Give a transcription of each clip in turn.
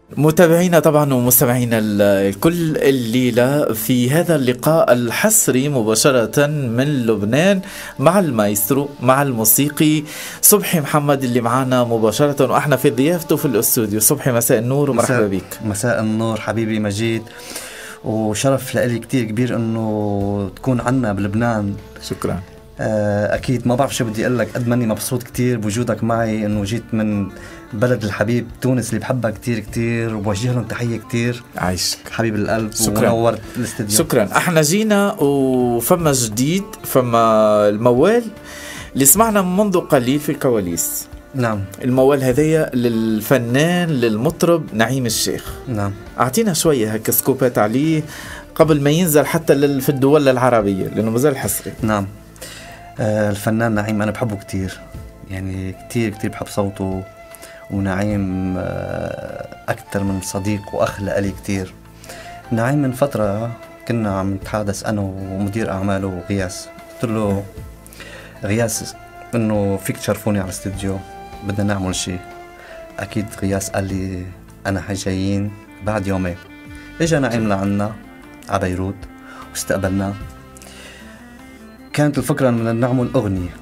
متابعينا طبعا ومستمعينا الكل، الليلة في هذا اللقاء الحصري مباشرة من لبنان مع المايسترو، مع الموسيقي صبحي محمد اللي معنا مباشرة، وإحنا في ضيافته في الاستوديو. صبحي مساء النور ومرحبا بك. مساء النور حبيبي مجيد، وشرف لإلي كتير كبير انه تكون عنا بلبنان. شكرا. اكيد ما بعرف شو بدي اقول لك، قد ماني مبسوط كتير بوجودك معي، انه جيت من بلد الحبيب تونس اللي بحبها كتير كتير، وبوجه لهم تحية كتير. عايشك حبيب القلب. شكرا. ونورت الاستديو. شكرا. احنا جينا وفما جديد، فما الموال اللي سمعنا منذ قليل في الكواليس. نعم. الموال هذايا للفنان للمطرب نعيم الشيخ. نعم. اعطينا شوية هكا سكوبات عليه قبل ما ينزل حتى في الدول العربية، لأنه مازال حصري. نعم. الفنان نعيم أنا بحبه كتير، يعني كتير كتير بحب صوته، ونعيم أكتر من صديق وأخ لألي كتير. نعيم من فترة كنا عم نتحادث أنا ومدير أعماله غياس، قلت له غياس إنه فيك تشرفوني على الاستديو، بدنا نعمل شيء. أكيد غياس قال لي أنا جايين بعد يومين. إجا نعيم لعنا على بيروت واستقبلناه. كانت الفكرة إن نعمل أغنية.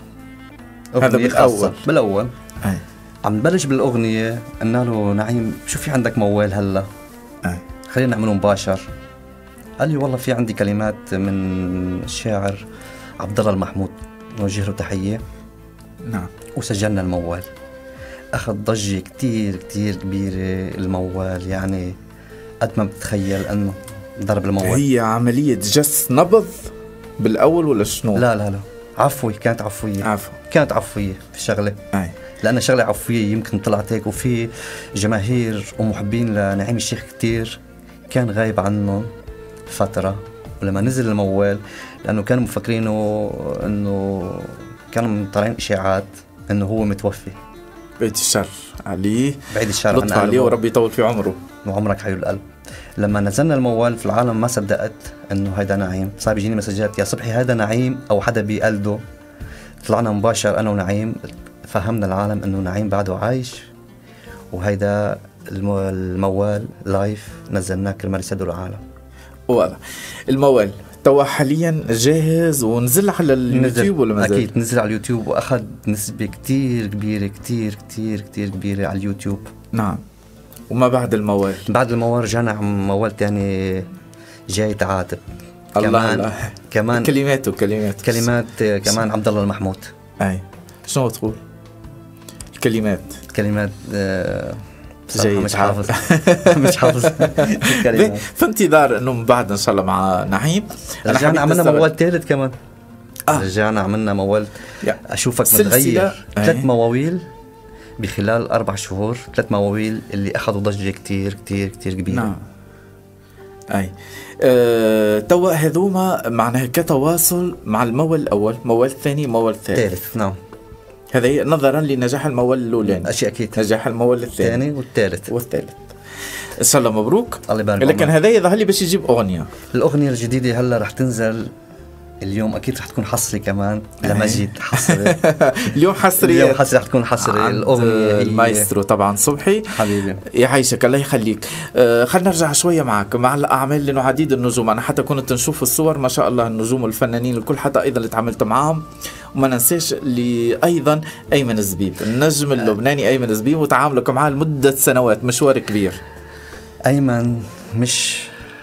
هذا بالأول عم نبلش بالأغنية، قلنا له نعيم شو في عندك موال هلا؟ خلينا نعمله مباشر. قال لي والله في عندي كلمات من الشاعر عبد الله المحمود، نوجه له تحية. نعم. وسجلنا الموال، أخذ ضجة كتير كتير كبيرة الموال، يعني قد ما بتتخيل أنه ضرب الموال. هي عملية جس نبض بالأول ولا شنو؟ لا لا لا، عفوي، كانت عفوية. كانت عفوية في الشغلة. لأن شغلة عفوية يمكن طلعت هيك، وفي جماهير ومحبين لنعيم الشيخ كتير كان غايب عنهم فترة، ولما نزل الموال لأنه كانوا مفكرينه أنه كانوا طالعين إشاعات أنه هو متوفي. بعيد الشر عليه، بعيد الشر لطف عليه وربي يطول في عمره. وعمرك حبيب القلب. لما نزلنا الموال في العالم ما صدقت انه هيدا نعيم، صار بيجيني مسجات يا صبحي هذا نعيم او حدا بيقلده. طلعنا مباشر انا ونعيم، فهمنا العالم انه نعيم بعده عايش، وهيدا الموال لايف نزلناه كرمال يسدوا العالم. واضح. الموال توا حاليا جاهز ونزل على اليوتيوب ولا مازال؟ اكيد نزل على اليوتيوب، واخذ نسبة كتير كبيرة كتير كتير كتير كبيرة على اليوتيوب. نعم. وما بعد الموال؟ بعد الموال رجعنا عم موال تاني جاي تعاتب. الله كمان كلمات كمان عبد الله المحمود. اي شنو تقول؟ الكلمات جاي مش حافظ. مش حافظ الكلمات. في انتظار انه من بعد ان شاء الله مع نعيم رجعنا عملنا موال ثالث كمان. رجعنا عملنا موال اشوفك متغير. 3 مواويل بخلال 4 شهور، 3 مواويل اللي أخذوا ضجة كتير كتير كتير كبيرة. نعم. أي توا هذوما معناها كتواصل مع الموال الأول، موال الثاني، موال الثالث. نعم. هذا نظرا لنجاح الموال الأولاني. أشياء أكيد. نجاح الموال الثاني والثالث. إن شاء الله مبروك. الله يبارك. لكن هذا يظهر لي باش يجيب أغنية. الأغنية الجديدة هلا رح تنزل اليوم، أكيد رح تكون حصري كمان لمجيد. حصري اليوم حصري رح تكون حصري الأغنية. المايسترو طبعا صبحي حبيبي يعيشك الله يخليك. خلينا نرجع شوية معك مع الأعمال، لأنه عديد النجوم. أنا حتى كنت نشوف الصور ما شاء الله، النجوم والفنانين الكل، حتى أيضا اللي تعاملت معهم. وما ننساش اللي أيضا أيمن الزبيب، النجم اللبناني أيمن الزبيب، وتعاملك معه لمدة سنوات، مشوار كبير. أيمن مش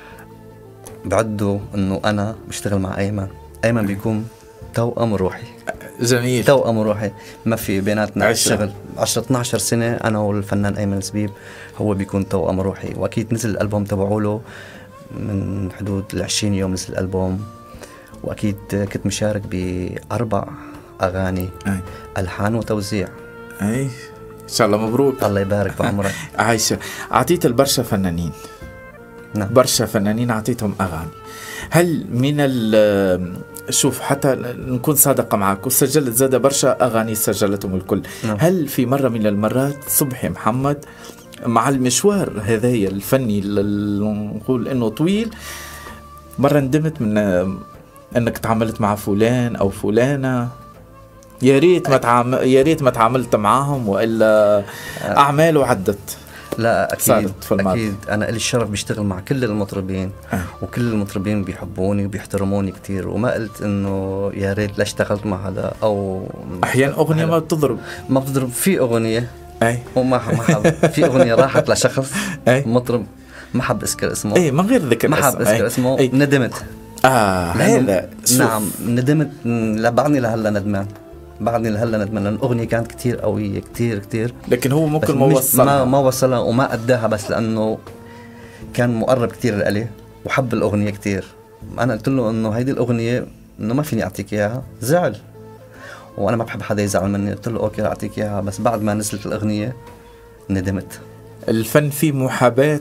بعده أنه أنا بشتغل مع أيمن بيكون توأم روحي. جميل. توأم روحي، ما في بيناتنا الشغل 10-12 سنة أنا والفنان أيمن الزبيب، هو بيكون توأم روحي. وأكيد نزل الألبوم تبعوله من حدود 20 يوم نزل الألبوم، وأكيد كنت مشارك ب4 أغاني ألحان وتوزيع. إن شاء الله مبروك. الله يبارك بعمرك. عايشة. أعطيت البرشا فنانين. نعم. برشا فنانين أعطيتهم أغاني. هل من شوف حتى نكون صادقة معك، وسجلت زاد برشا أغاني سجلتهم الكل. نعم. هل في مرة من المرات صبحي محمد مع المشوار هذايا الفني نقول إنه طويل، مرة ندمت من أنك تعاملت مع فلان أو فلانة، يا ريت ما تعاملت معهم، وإلا أعماله عدت؟ لا أكيد صارت في الماضي. أكيد أنا لي الشرف بشتغل مع كل المطربين وكل المطربين بيحبوني وبيحترموني كتير، وما قلت إنه يا ريت لا اشتغلت مع هذا أو أحيانا أغنية ما بتضرب. ما بتضرب. في أغنية أي وما حب في أغنية راحت لشخص أي مطرب ما حب أذكر اسمه. أي من غير ذكر ما حب أذكر اسمه. ندمت. هذا نعم ندمت. بعدني لهلا ندمان. بعدني لهلا ندمان لأن الأغنية كانت كتير قوية كتير كتير، لكن هو ممكن ما وصلها وما أداها، بس لأنه كان مقرب كتير لإلي وحب الأغنية كتير. أنا قلت له إنه هيدي الأغنية إنه ما فيني أعطيك إياها. زعل، وأنا ما بحب حدا يزعل مني. قلت له أوكي أعطيك إياها، بس بعد ما نزلت الأغنية ندمت. الفن فيه محاباة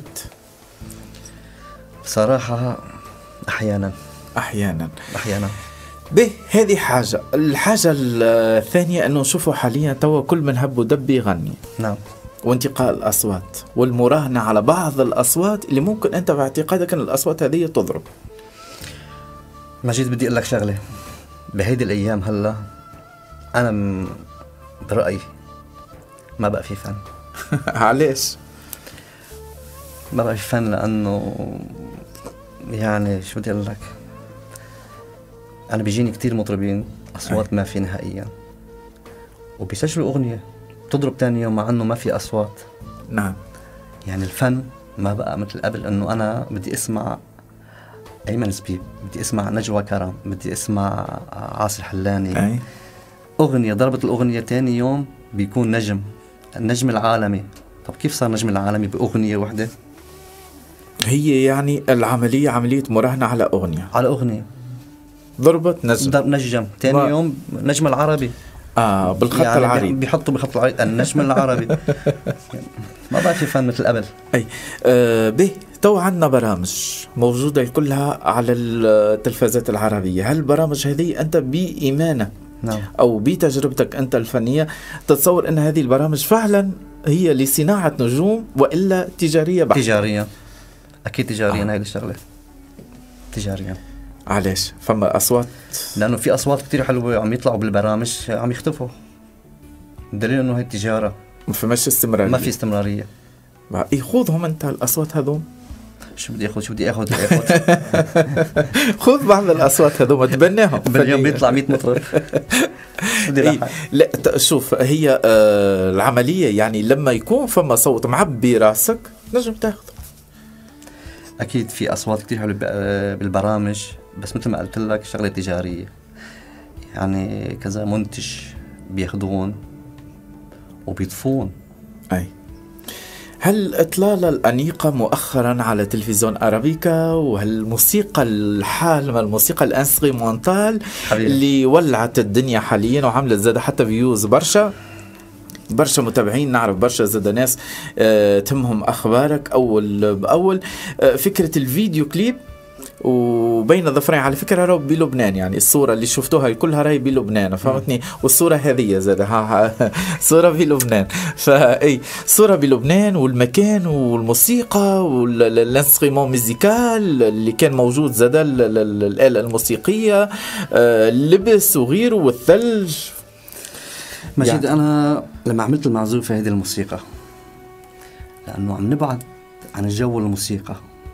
صراحة أحيانا. به هذه حاجة. الحاجة الثانية أنه نشوفوا حاليا توا كل من هب ودب يغني. نعم. وانتقاء الأصوات والمراهنة على بعض الأصوات اللي ممكن أنت باعتقادك أن الأصوات هذه تضرب. مجيد بدي أقول لك شغلة. بهيدي الأيام هلا أنا برأيي ما بقى في فن. علاش؟ ما بقى في فن لأنه يعني شو بدي أقول لك، أنا بيجيني كتير مطربين أصوات ما في نهائيا، وبيسجلوا أغنية تضرب تاني يوم مع أنه ما في أصوات. نعم. يعني الفن ما بقى مثل قبل، أنه أنا بدي أسمع أيمن زبيب، بدي أسمع نجوى كرم، بدي أسمع عاصي الحلاني. أغنية ضربت الأغنية تاني يوم بيكون النجم العالمي. طب كيف صار نجم العالمي بأغنية واحدة؟ هي يعني العملية عملية مراهنة على أغنية ضربت نجم تاني يوم نجم العربي. بالخط يعني العريض بيحطوا بالخط العريض النجم العربي. ما بقى في فن مثل قبل. به تو عندنا برامج موجودة كلها على التلفازات العربية. هل البرامج هذه أنت بإيمانك نعم. أو بتجربتك أنت الفنية تتصور أن هذه البرامج فعلا هي لصناعة نجوم وإلا تجارية بحتة؟ تجارية أكيد تجارية. هاي الشغلة تجارية. علاش؟ فما أصوات، لأنه في أصوات كتير حلوة عم يطلعوا بالبرامج عم يختفوا. الدليل أنه هي التجارة ما فيش استمرارية. ما في استمرارية. خذهم أنت الأصوات هذوم. شو بدي أخذ خذ بعض الأصوات هذوم تبناهم. باليوم بيطلع 100 مطرب. لا شوف هي العملية يعني لما يكون فما صوت معبي راسك نجم تاخذه. أكيد في أصوات كتير حلوة بالبرامج، بس مثل ما قلت لك شغلة تجارية. يعني كذا منتج بياخدون وبيطفون. هل الإطلالة الأنيقة مؤخرا على تلفزيون أرابيكا وهالموسيقى الحالمة الموسيقى الانسترومنتال اللي ولعت الدنيا حاليا وعملت زاد حتى فيوز برشا متابعين، نعرف برشا زاد ناس تهمهم أخبارك أول بأول. فكرة الفيديو كليب وبين الظفرين على فكرة راهو بلبنان، يعني الصورة اللي شفتوها كلها راهي بلبنان فهمتني، والصورة هذه زاد صورة بلبنان. فأي صورة بلبنان والمكان والموسيقى والانسترومون ميوزيكال اللي كان موجود زاد الآلة الموسيقية اللبس وغيره والثلج. مجيد يعني أنا لما عملت المعزوفة هذه الموسيقى لأنه عم نبعد عن الجو الموسيقى،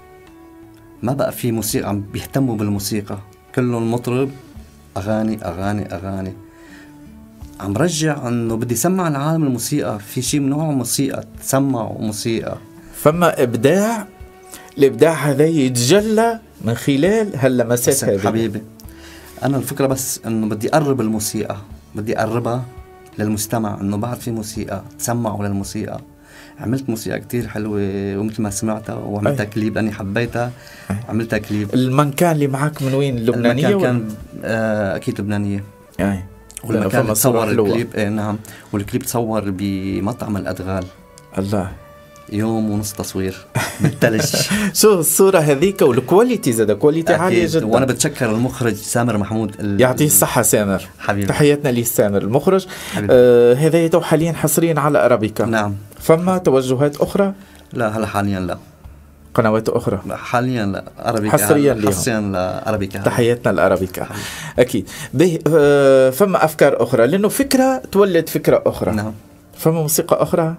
ما بقى في موسيقى عم بيهتموا بالموسيقى، كله المطرب أغاني أغاني أغاني. عم رجع أنه بدي سمع العالم الموسيقى، في شيء من نوع موسيقى تسمع موسيقى. فما إبداع، الإبداع هذا يتجلى من خلال هاللمسات هذه. حبيبي أنا الفكرة بس أنه بدي أقرب الموسيقى، بدي أقربها للمستمع، أنه بعد في موسيقى تسمعوا للموسيقى. عملت موسيقى كتير حلوة ومثل ما سمعتها وعملتها كليب لأني حبيتها. عملتها كليب. المكان اللي معك من وين؟ لبنانية؟ المكان كان أكيد لبنانية. والمكان تصور الكليب نعم، والكليب تصور بمطعم الأدغال. الله، يوم ونص تصوير بالثلج. شو الصورة هذيك والكواليتي زاد كواليتي عالية جدا. وأنا بتشكر المخرج سامر محمود يعطيه الصحة سامر حبيبي. تحياتنا ليه سامر المخرج. هذا يتو حاليا حصريا على أرابيكا. نعم. فما توجهات أخرى؟ لا هلا حاليا لا. قنوات أخرى؟ حاليا لا. أرابيكا حصريا لأرابيكا. تحياتنا لأرابيكا أكيد. فما أفكار أخرى لأنه فكرة تولد فكرة أخرى. نعم. فما موسيقى أخرى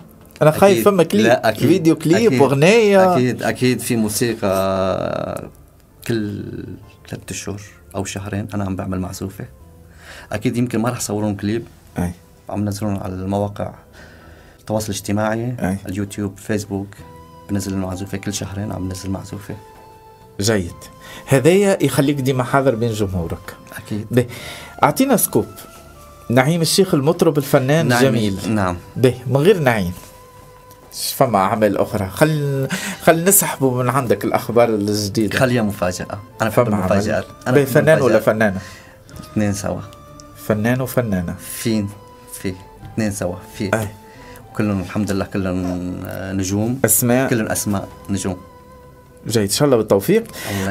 انا خايف فما كليب، لا أكيد. فيديو كليب أكيد. واغنيه. اكيد في موسيقى كل 3 اشهر او شهرين انا عم بعمل معزوفه. اكيد يمكن ما راح صورون كليب، اي عم نزلون على المواقع التواصل الاجتماعي، أي. اليوتيوب، فيسبوك، بنزل المعزوفه كل شهرين، عم نزل معزوفه. جيد، هذايا يخليك ديما حاضر بين جمهورك. اكيد. به اعطينا سكوب نعيم الشيخ المطرب الفنان جميل. نعم. به من غير نعيم فما أعمال أخرى، خل نسحبوا من عندك الأخبار الجديدة، خليها مفاجأة. أنا بحب المفاجآت. أنا فنان ولا فنانة؟ 2 سوا. فنان وفنانة في 2 سوا في. وكلهم الحمد لله كلهم نجوم، أسماء، كلهم أسماء نجوم. جيد، إن شاء الله بالتوفيق.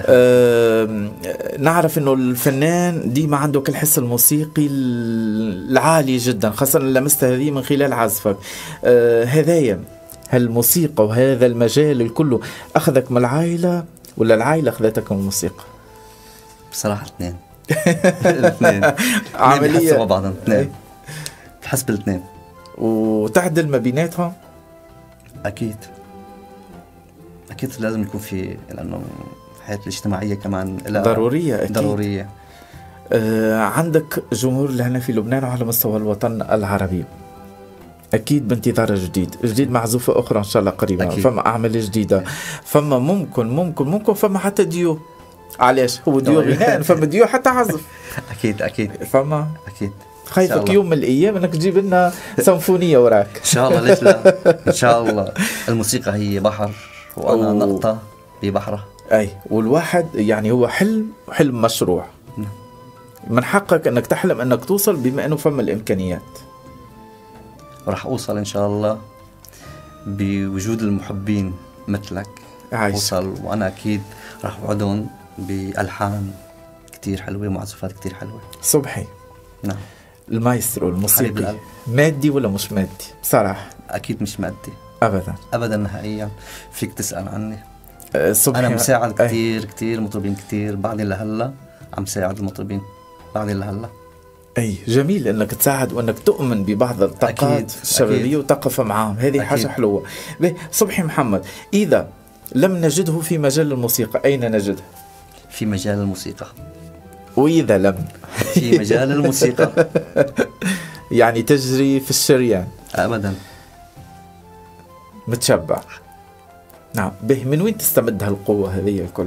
نعرف إنه الفنان ديما عنده الحس الموسيقي العالي جدا، خاصة لمست هذه من خلال عزفك. هذايا هالموسيقى وهذا المجال الكله أخذك من العائلة ولا العائلة أخذتك من الموسيقى؟ بصراحة 2 الاثنين عملية بحسوا بعضهم 2 بحس بال2 وتعدل ما بيناتهم. أكيد لازم يكون في، لأنه الحياة الاجتماعية كمان ضرورية. أكيد ضرورية. عندك جمهور لهنا في لبنان وعلى مستوى الوطن العربي، أكيد بانتظار جديد معزوفة أخرى إن شاء الله قريبا. أكيد. فما أعمال جديدة، فما ممكن فما حتى ديو. علاش هو ديو غناء، فما ديو حتى عزف. أكيد فما أكيد. خايفك يوم من الأيام أنك تجيب لنا سيمفونية وراك. إن شاء الله، ليش لا. إن شاء الله. الموسيقى هي بحر وأنا نقطة ببحرة. أي، والواحد يعني هو حلم مشروع. من حقك أنك تحلم أنك توصل بما أنه فما الإمكانيات. ورح أوصل إن شاء الله بوجود المحبين مثلك. أوصل، وأنا أكيد رح أوعدهم بألحان كتير حلوة ومعزوفات كتير حلوة. صبحي. نعم. المايسترو الموسيقي مادي ولا مش مادي؟ بصراحة أكيد مش مادي أبدا نهائيا. فيك تسأل عني. أنا مساعد كتير مطربين كتير بعدين لهلا، عم ساعد المطربين بعدين لهلا. أي جميل أنك تساعد وأنك تؤمن ببعض الطاقات الشبابية وتقف معهم، هذه حاجة حلوة. صبحي محمد، إذا لم نجده في مجال الموسيقى أين نجده؟ في مجال الموسيقى. وإذا لم في مجال الموسيقى يعني تجري في الشريان أبدا. متشبع. نعم. من وين تستمد هالقوة هذه الكل؟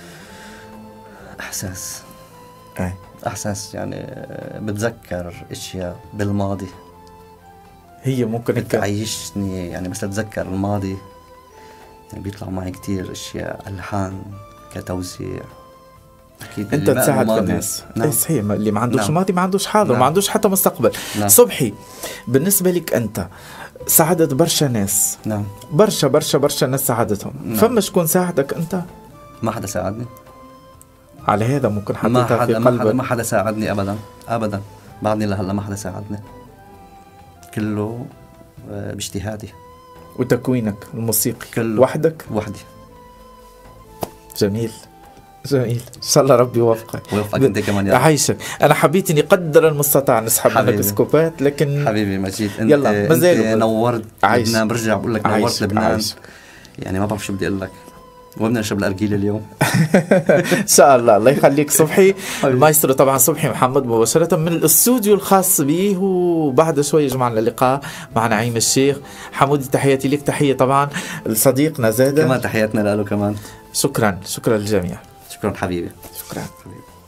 أحساس يعني بتذكر أشياء بالماضي، هي ممكن بتعيشني يعني. بس أتذكر الماضي يعني بيطلع معي كتير أشياء، ألحان كتوزيع. أكيد أنت تساعد الناس. نعم. صحيح، اللي ما عندوش ماضي ما عندوش حاضر. نعم. ما عندوش حتى مستقبل. نعم. صبحي، بالنسبة لك أنت ساعدت برشا ناس. نعم. برشا ناس ساعدتهم. نعم. فما شكون ساعدك أنت؟ ما حدا ساعدني. على هذا ممكن حطيتها في قلبك. ما حدا ساعدني أبدا بعدني لهلا ما حدا ساعدني، كله باجتهادي وتكوينك الموسيقي كله وحدك. وحدي. جميل إن شاء الله ربي يوفقك انت كمان يا عايشك. انا حبيت اني قدر المستطاع نسحب منك سكوبات، لكن حبيبي مجيد يلا مازال نورت لبنان. برجع بقول لك نورت لبنان. يعني ما بعرف شو بدي اقول لك، وبدنا نشرب الأرجيلة اليوم. إن شاء الله يخليك صبحي. المايسترو طبعا صبحي محمد مباشرة من الاستوديو الخاص به، وبعد شوي يجمعنا اللقاء مع نعيم الشيخ. حمودي تحياتي لك، تحية طبعا لصديقنا زادة كمان، تحياتنا له كمان. شكرا للجميع. شكرا حبيبي. شكرا حبيبي.